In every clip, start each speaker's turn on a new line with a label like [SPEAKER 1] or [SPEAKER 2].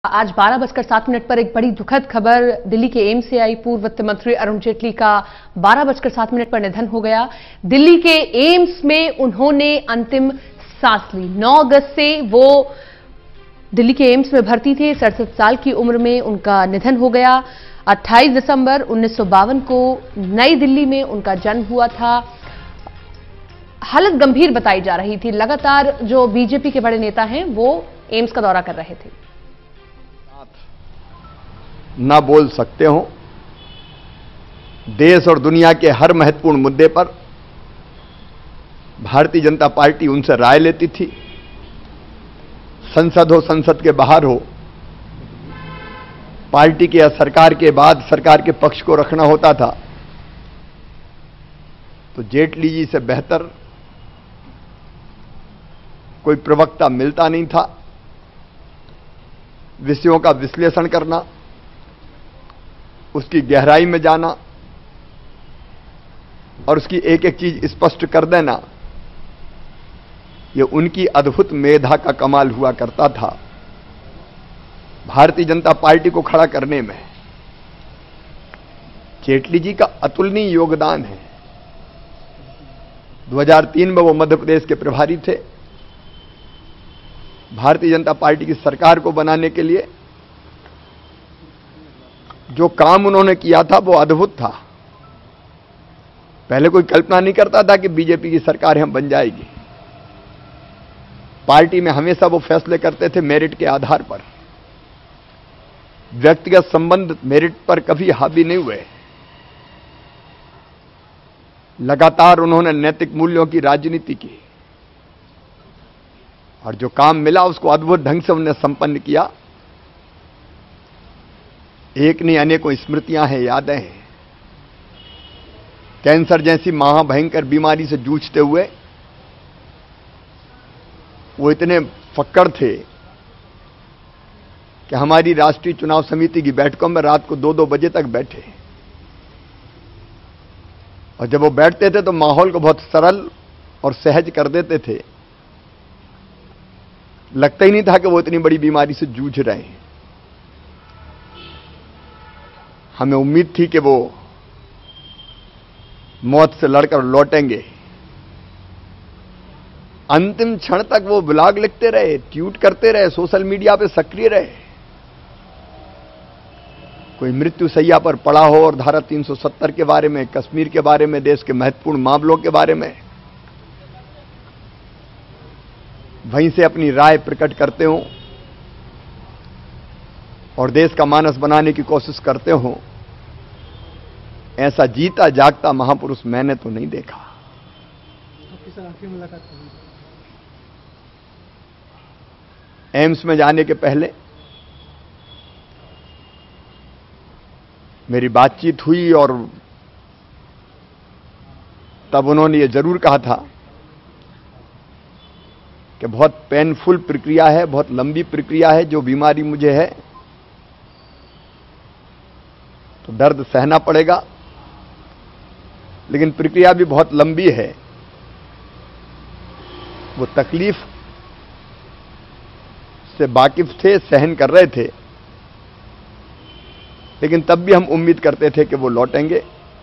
[SPEAKER 1] आज 12:07 पर एक बड़ी दुखद खबर दिल्ली के एम्स से आई। पूर्व वित्त मंत्री अरुण जेटली का 12:07 पर निधन हो गया। दिल्ली के एम्स में उन्होंने अंतिम सांस ली। 9 अगस्त से वो दिल्ली के एम्स में भर्ती थे। 67 साल की उम्र में उनका निधन हो गया। 28 दिसंबर 1952 को नई दिल्ली में उनका जन्म हुआ था। हालत गंभीर बताई जा रही थी। लगातार जो बीजेपी के बड़े नेता हैं वो एम्स का दौरा कर रहे थे।
[SPEAKER 2] ना बोल सकते हो। देश और दुनिया के हर महत्वपूर्ण मुद्दे पर भारतीय जनता पार्टी उनसे राय लेती थी। संसद हो, संसद के बाहर हो, पार्टी के या सरकार के बाद सरकार के पक्ष को रखना होता था तो जेटली जी से बेहतर कोई प्रवक्ता मिलता नहीं था। विषयों का विश्लेषण करना, उसकी गहराई में जाना और उसकी एक एक चीज स्पष्ट कर देना, यह उनकी अद्भुत मेधा का कमाल हुआ करता था। भारतीय जनता पार्टी को खड़ा करने में जेटली जी का अतुलनीय योगदान है। 2003 में वो मध्य प्रदेश के प्रभारी थे। भारतीय जनता पार्टी की सरकार को बनाने के लिए जो काम उन्होंने किया था वो अद्भुत था। पहले कोई कल्पना नहीं करता था कि बीजेपी की सरकार हम बन जाएगी। पार्टी में हमेशा वो फैसले करते थे मेरिट के आधार पर। व्यक्तिगत संबंध मेरिट पर कभी हावी नहीं हुए। लगातार उन्होंने नैतिक मूल्यों की राजनीति की और जो काम मिला उसको अद्भुत ढंग से उन्होंने संपन्न किया। एक नहीं अनेकों स्मृतियां हैं, यादें हैं। कैंसर जैसी महाभयंकर बीमारी से जूझते हुए वो इतने फक्कड़ थे कि हमारी राष्ट्रीय चुनाव समिति की बैठकों में रात को 2-2 बजे तक बैठे और जब वो बैठते थे तो माहौल को बहुत सरल और सहज कर देते थे। लगता ही नहीं था कि वो इतनी बड़ी बीमारी से जूझ रहे हैं। हमें उम्मीद थी कि वो मौत से लड़कर लौटेंगे। अंतिम क्षण तक वो ब्लॉग लिखते रहे, ट्वीट करते रहे, सोशल मीडिया पे सक्रिय रहे। कोई मृत्यु शैया पर पड़ा हो और धारा 370 के बारे में, कश्मीर के बारे में, देश के महत्वपूर्ण मामलों के बारे में वहीं से अपनी राय प्रकट करते हो और देश का मानस बनाने की कोशिश करते हो, ऐसा जीता जागता महापुरुष मैंने तो नहीं देखा।
[SPEAKER 3] आखिरी मुलाकात
[SPEAKER 2] एम्स में जाने के पहले मेरी बातचीत हुई और तब उन्होंने ये जरूर कहा था कि बहुत पेनफुल प्रक्रिया है, बहुत लंबी प्रक्रिया है। जो बीमारी मुझे है तो दर्द सहना पड़ेगा, लेकिन प्रक्रिया भी बहुत लंबी है। वो तकलीफ से वाकिफ थे, सहन कर रहे थे, लेकिन तब भी हम उम्मीद करते थे कि वो लौटेंगे।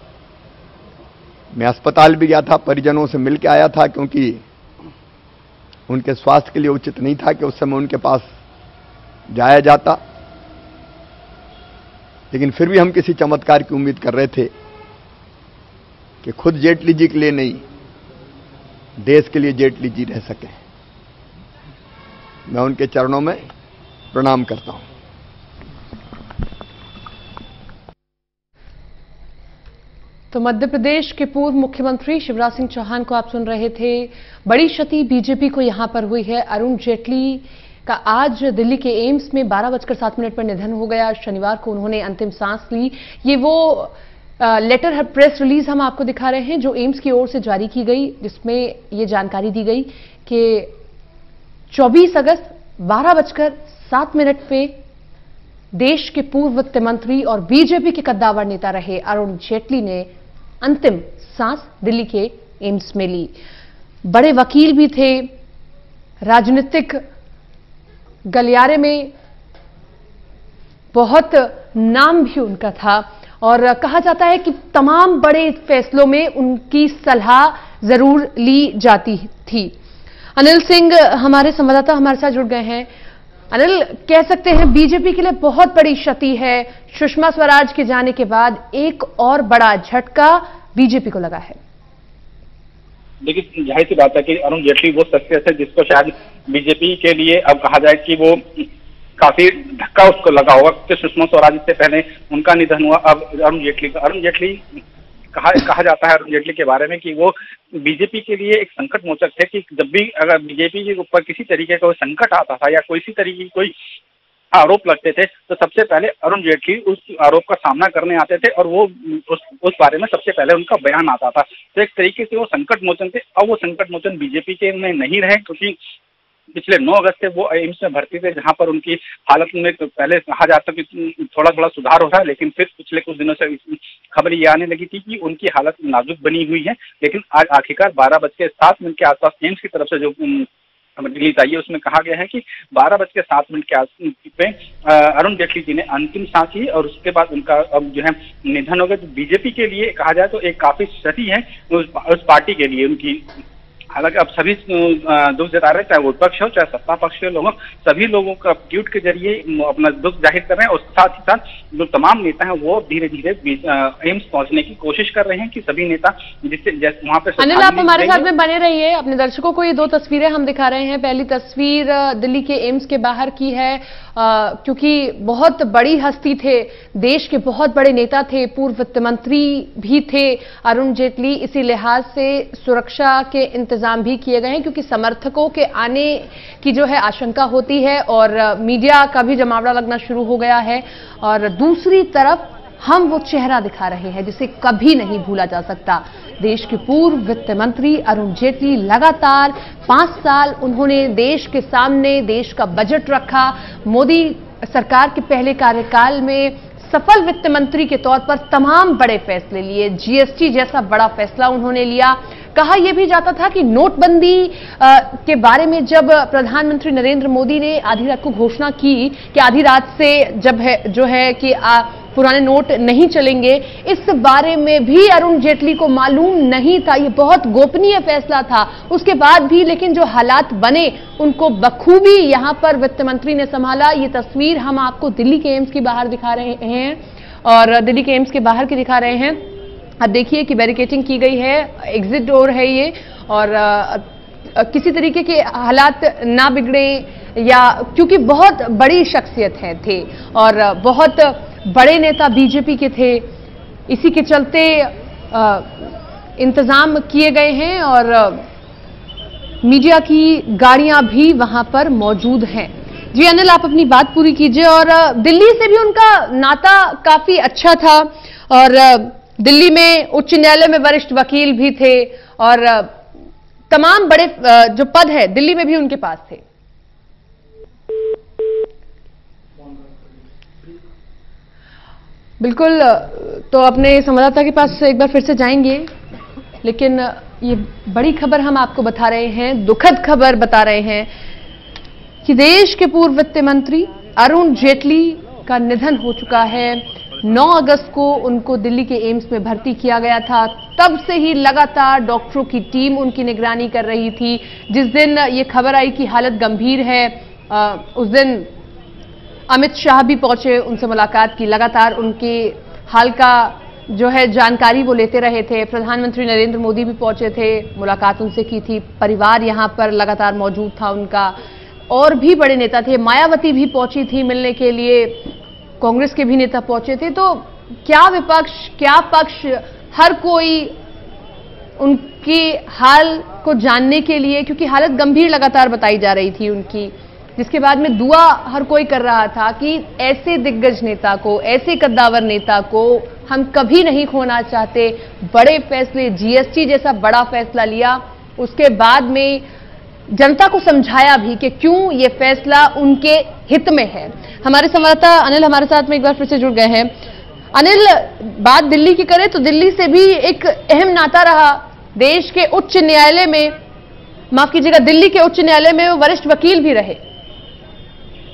[SPEAKER 2] मैं अस्पताल भी गया था, परिजनों से मिल के आया था, क्योंकि उनके स्वास्थ्य के लिए उचित नहीं था कि उस समय उनके पास जाया जाता। लेकिन फिर भी हम किसी चमत्कार की उम्मीद कर रहे थे कि खुद जेटली जी के लिए नहीं, देश के लिए जेटली जी रह सके। मैं उनके चरणों में प्रणाम करता हूं।
[SPEAKER 1] तो मध्य प्रदेश के पूर्व मुख्यमंत्री शिवराज सिंह चौहान को आप सुन रहे थे। बड़ी क्षति बीजेपी को यहां पर हुई है। अरुण जेटली का आज दिल्ली के एम्स में 12:07 पर निधन हो गया। शनिवार को उन्होंने अंतिम सांस ली। ये वो लेटर प्रेस रिलीज हम आपको दिखा रहे हैं जो एम्स की ओर से जारी की गई, जिसमें ये जानकारी दी गई कि 24 अगस्त 12:07 पे देश के पूर्व वित्त मंत्री और बीजेपी के कद्दावर नेता रहे अरुण जेटली ने अंतिम सांस दिल्ली के एम्स में ली। बड़े वकील भी थे, राजनीतिक गलियारे में बहुत नाम भी उनका था और कहा जाता है कि तमाम बड़े फैसलों में उनकी सलाह जरूर ली जाती थी। अनिल सिंह हमारे संवाददाता हमारे साथ जुड़ गए हैं। अनिल, कह सकते हैं बीजेपी के लिए बहुत बड़ी क्षति है, सुषमा स्वराज के जाने के बाद एक और बड़ा झटका बीजेपी को लगा है।
[SPEAKER 4] देखिए, जाहिर सी बात है कि अरुण जेटली वो शख्सियत है जिसको शायद बीजेपी के लिए अब कहा जाए कि वो काफी धक्का उसको लगा होगा, क्योंकि सुषमा स्वराज से पहले उनका निधन हुआ। अब अरुण जेटली कहा जाता है अरुण जेटली के बारे में कि वो बीजेपी के लिए एक संकट मोचक थे, कि जब भी अगर बीजेपी के ऊपर किसी तरीके का संकट आता था या किसी तरीके की कोई आरोप लगते थे तो सबसे पहले अरुण जेटली उस आरोप का सामना करने आते थे और वो उस बारे में सबसे पहले उनका बयान आता था। तो एक तरीके से वो संकट मोचन थे। अब वो संकट मोचन बीजेपी के में नहीं रहे, क्योंकि पिछले 9 अगस्त से वो एम्स में भर्ती थे, जहां पर उनकी हालत में पहले कहा जाता कि थोड़ा सुधार हो रहा है, लेकिन फिर पिछले कुछ दिनों से खबर ये आने लगी थी कि उनकी हालत नाजुक बनी हुई है। लेकिन आज आखिरकार 12:07 के आसपास एम्स की तरफ से जो रिलीज आई है उसमें कहा गया है कि 12:07 के आसपास में अरुण जेटली जी ने अंतिम सांस ली और उसके बाद उनका अब जो है निधन हो गया। तो बीजेपी के लिए कहा जाए तो एक काफी क्षति है उस पार्टी के लिए उनकी। हालांकि अब सभी दुख जता रहे हैं, चाहे विपक्ष हो चाहे सत्ता पक्ष के लोग, सभी लोगों का ट्वीट के जरिए अपना दुख जाहिर कर रहे हैं और साथ ही साथ जो तमाम नेता हैं वो धीरे धीरे एम्स पहुंचने की कोशिश कर रहे हैं कि सभी नेता जिससे वहां पे।
[SPEAKER 1] अनिल, आप हमारे साथ में बने रहिए। अपने दर्शकों को ये 2 तस्वीरें हम दिखा रहे हैं। पहली तस्वीर दिल्ली के एम्स के बाहर की है, क्योंकि बहुत बड़ी हस्ती थे, देश के बहुत बड़े नेता थे, पूर्व वित्त मंत्री भी थे अरुण जेटली। इसी लिहाज से सुरक्षा के इंतजाम भी किए गए हैं, क्योंकि समर्थकों के आने की जो है आशंका होती है और मीडिया का भी जमावड़ा लगना शुरू हो गया है। और दूसरी तरफ हम वो चेहरा दिखा रहे हैं जिसे कभी नहीं भूला जा सकता। देश के पूर्व वित्त मंत्री अरुण जेटली लगातार 5 साल उन्होंने देश के सामने देश का बजट रखा। मोदी सरकार के पहले कार्यकाल में सफल वित्त मंत्री के तौर पर तमाम बड़े फैसले लिए। जीएसटी जैसा बड़ा फैसला उन्होंने लिया। कहा यह भी जाता था कि नोटबंदी के बारे में जब प्रधानमंत्री नरेंद्र मोदी ने आधी रात को घोषणा की कि आधी रात से जो है कि पुराने नोट नहीं चलेंगे, इस बारे में भी अरुण जेटली को मालूम नहीं था। ये बहुत गोपनीय फैसला था। उसके बाद भी लेकिन जो हालात बने उनको बखूबी यहां पर वित्त मंत्री ने संभाला। ये तस्वीर हम आपको दिल्ली के एम्स के बाहर दिखा रहे हैं और दिल्ली के एम्स के बाहर की दिखा रहे हैं। अब देखिए कि बैरिकेटिंग की गई है, एग्जिट डोर है ये, और किसी तरीके के हालात ना बिगड़े, या क्योंकि बहुत बड़ी शख्सियत थे और बहुत बड़े नेता बीजेपी के थे, इसी के चलते इंतजाम किए गए हैं और मीडिया की गाड़ियां भी वहां पर मौजूद हैं। जी अनिल, आप अपनी बात पूरी कीजिए। और दिल्ली से भी उनका नाता काफी अच्छा था और दिल्ली में उच्च न्यायालय में वरिष्ठ वकील भी थे और तमाम बड़े जो पद है दिल्ली में भी उनके पास थे। बिल्कुल, तो अपने संवाददाता के पास एक बार फिर से जाएंगे, लेकिन ये बड़ी खबर हम आपको बता रहे हैं, दुखद खबर बता रहे हैं कि देश के पूर्व वित्त मंत्री अरुण जेटली का निधन हो चुका है। 9 अगस्त को उनको दिल्ली के एम्स में भर्ती किया गया था। तब से ही लगातार डॉक्टरों की टीम उनकी निगरानी कर रही थी। जिस दिन ये खबर आई कि हालत गंभीर है, उस दिन अमित शाह भी पहुंचे, उनसे मुलाकात की, लगातार उनके हाल का जो है जानकारी वो लेते रहे थे। प्रधानमंत्री नरेंद्र मोदी भी पहुंचे थे, मुलाकात उनसे की थी। परिवार यहां पर लगातार मौजूद था उनका, और भी बड़े नेता थे, मायावती भी पहुंची थी मिलने के लिए, कांग्रेस के भी नेता पहुंचे थे। तो क्या विपक्ष क्या पक्ष, हर कोई उनके हाल को जानने के लिए, क्योंकि हालत गंभीर लगातार बताई जा रही थी उनकी, जिसके बाद में दुआ हर कोई कर रहा था कि ऐसे दिग्गज नेता को, ऐसे कद्दावर नेता को हम कभी नहीं खोना चाहते। बड़े फैसले, जीएसटी जैसा बड़ा फैसला लिया, उसके बाद में जनता को समझाया भी कि क्यों ये फैसला उनके हित में है। हमारे संवाददाता अनिल हमारे साथ में एक बार फिर से जुड़ गए हैं। अनिल, बात दिल्ली की करें तो दिल्ली से भी एक अहम नाता रहा। देश के उच्च न्यायालय में, माफ कीजिएगा, दिल्ली के उच्च न्यायालय में वो वरिष्ठ वकील भी रहे।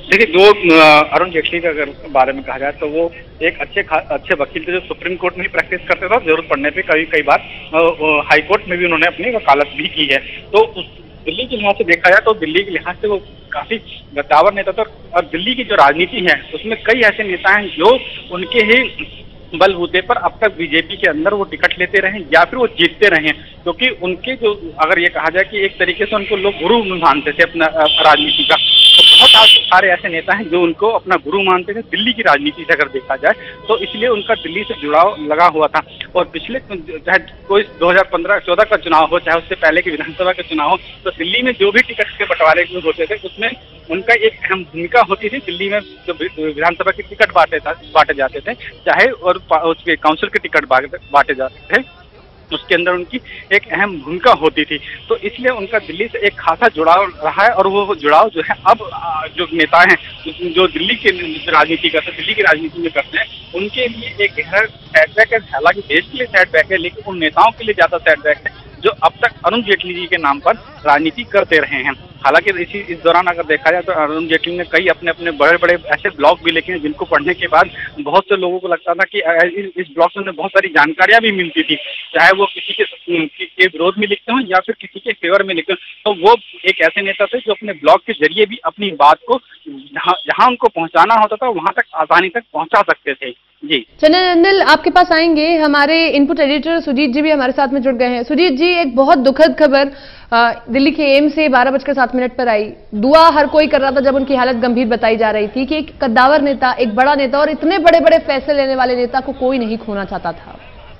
[SPEAKER 4] देखिए, जो अरुण जेटली का अगर बारे में कहा जाए तो वो एक अच्छे वकील थे, जो सुप्रीम कोर्ट में ही प्रैक्टिस करते थे और जरूरत पड़ने पे कई बार हाई कोर्ट में भी उन्होंने अपनी वकालत भी की है। तो उस दिल्ली के लिहाज से देखा जाए तो दिल्ली के लिहाज से वो काफी गद्दावर नेता था। और दिल्ली की जो राजनीति है उसमें कई ऐसे नेता हैं जो उनके ही बलबूते पर अब तक बीजेपी के अंदर वो टिकट लेते रहे या फिर वो जीतते रहे, क्योंकि उनके जो, अगर ये कहा जाए कि एक तरीके से उनको लोग गुरु मानते थे अपना राजनीति का, तो बहुत सारे ऐसे नेता हैं जो उनको अपना गुरु मानते थे दिल्ली की राजनीति से अगर देखा जाए तो, इसलिए उनका दिल्ली से जुड़ाव लगा हुआ था। और पिछले चाहे कोई 2015-14 का चुनाव हो, चाहे उससे पहले की विधानसभा का चुनाव हो, तो दिल्ली में जो भी टिकट के बंटवारे होते थे उसमें उनका एक अहम भूमिका होती थी। दिल्ली में जो विधानसभा के टिकट बांटे जाते थे, चाहे और उसके काउंसिल के टिकट बांटे जाते थे, उसके अंदर उनकी एक अहम भूमिका होती थी। तो इसलिए उनका दिल्ली से एक खासा जुड़ाव रहा है। और वो जुड़ाव जो है अब जो नेता हैं जो दिल्ली के राजनीति करते, दिल्ली की राजनीति में करते हैं, उनके लिए एक गहरा सेटबैक है। हालांकि देश के लिए सेटबैक है, लेकिन उन नेताओं के लिए ज्यादा सेटबैक है जो अब तक अरुण जेटली जी के नाम पर राजनीति करते रहे हैं। हालांकि इस दौरान अगर देखा जाए तो अरुण जेटली ने कई अपने बड़े बड़े ऐसे ब्लॉग भी लिखे हैं जिनको पढ़ने के बाद बहुत से लोगों को लगता था कि इस ब्लॉग से उन्हें बहुत सारी जानकारियां भी मिलती थी, चाहे वो किसी के विरोध में लिखते हो या फिर किसी के फेवर में लिखते हो। तो वो एक ऐसे नेता थे जो अपने ब्लॉग के जरिए भी अपनी बात को जहां उनको पहुंचाना होता था वहां तक आसानी तक पहुंचा सकते थे। जी
[SPEAKER 1] चंदन नंदन, आपके पास आएंगे। हमारे इनपुट एडिटर सुजीत जी भी हमारे साथ में जुड़ गए हैं। सुजीत जी, एक बहुत दुखद खबर दिल्ली के एम्स से 12:07 पर आई। दुआ हर कोई कर रहा था जब उनकी हालत गंभीर बताई जा रही थी कि एक कद्दावर नेता, एक बड़ा नेता और इतने बड़े बड़े फैसले लेने वाले नेता को कोई नहीं खोना चाहता था।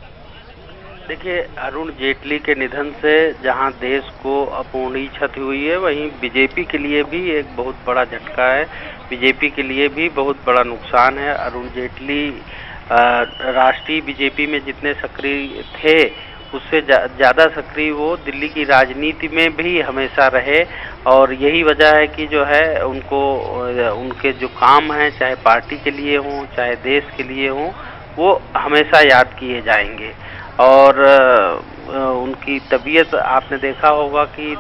[SPEAKER 5] देखिए, अरुण जेटली के निधन से जहां देश को अपूर्णीय क्षति हुई है, वहीं बीजेपी के लिए भी एक बहुत बड़ा झटका है। बीजेपी के लिए भी बहुत बड़ा नुकसान है। अरुण जेटली राष्ट्रीय बीजेपी में जितने सक्रिय थे उससे ज़्यादा सक्रिय वो दिल्ली की राजनीति में भी हमेशा रहे। और यही वजह है कि जो है उनको उनके जो काम हैं, चाहे पार्टी के लिए हों चाहे देश के लिए हों, वो हमेशा याद किए जाएंगे। और उनकी तबीयत आपने देखा होगा कि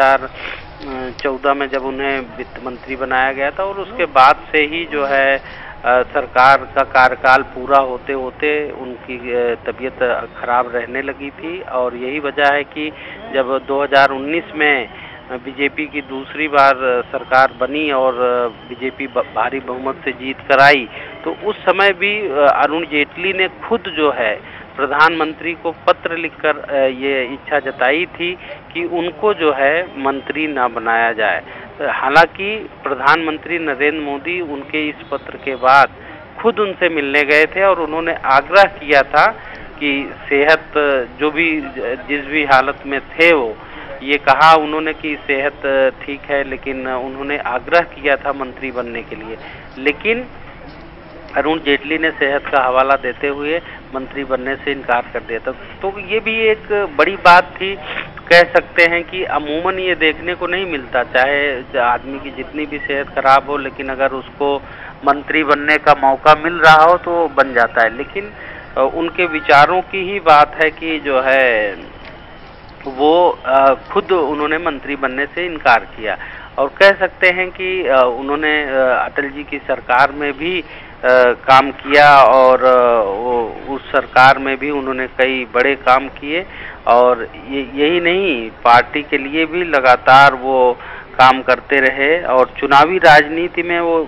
[SPEAKER 5] 2014 में जब उन्हें वित्त मंत्री बनाया गया था और उसके बाद से ही जो है सरकार का कार्यकाल पूरा होते होते उनकी तबीयत खराब रहने लगी थी। और यही वजह है कि जब 2019 में बीजेपी की दूसरी बार सरकार बनी और बीजेपी भारी बहुमत से जीत कर आई, तो उस समय भी अरुण जेटली ने खुद जो है प्रधानमंत्री को पत्र लिखकर ये इच्छा जताई थी कि उनको जो है मंत्री ना बनाया जाए। हालांकि प्रधानमंत्री नरेंद्र मोदी उनके इस पत्र के बाद खुद उनसे मिलने गए थे और उन्होंने आग्रह किया था कि सेहत जो भी जिस भी हालत में थे, वो ये कहा उन्होंने कि सेहत ठीक है, लेकिन उन्होंने आग्रह किया था मंत्री बनने के लिए। लेकिन अरुण जेटली ने सेहत का हवाला देते हुए मंत्री बनने से इनकार कर दिया था। तो ये भी एक बड़ी बात थी। कह सकते हैं कि अमूमन ये देखने को नहीं मिलता, चाहे आदमी की जितनी भी सेहत खराब हो, लेकिन अगर उसको मंत्री बनने का मौका मिल रहा हो तो बन जाता है। लेकिन उनके विचारों की ही बात है कि जो है वो खुद उन्होंने मंत्री बनने से इनकार किया। और कह सकते हैं कि उन्होंने अटल जी की सरकार में भी काम किया और उस सरकार में भी उन्होंने कई बड़े काम किए। और यही नहीं, पार्टी के लिए भी लगातार वो काम करते रहे और चुनावी राजनीति में वो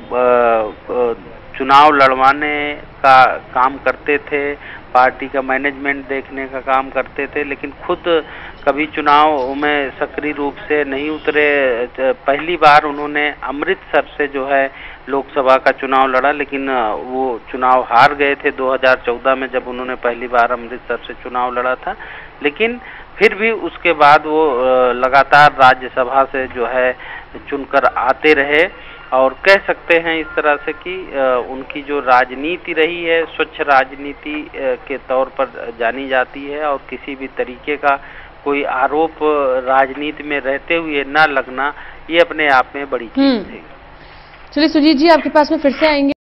[SPEAKER 5] चुनाव लड़वाने का काम करते थे, पार्टी का मैनेजमेंट देखने का काम करते थे, लेकिन खुद कभी चुनाव में सक्रिय रूप से नहीं उतरे। पहली बार उन्होंने अमृतसर से जो है लोकसभा का चुनाव लड़ा, लेकिन वो चुनाव हार गए थे 2014 में जब उन्होंने पहली बार अमृतसर से चुनाव लड़ा था। लेकिन फिर भी उसके बाद वो लगातार राज्यसभा से जो है चुनकर आते रहे। और कह सकते हैं इस तरह से कि उनकी जो राजनीति रही है स्वच्छ राजनीति के तौर पर जानी जाती है और किसी भी तरीके का कोई आरोप राजनीति में रहते हुए न लगना, ये अपने आप में बड़ी चीज थी।
[SPEAKER 1] चलिए सुजीत जी, आपके पास में फिर से आएंगे।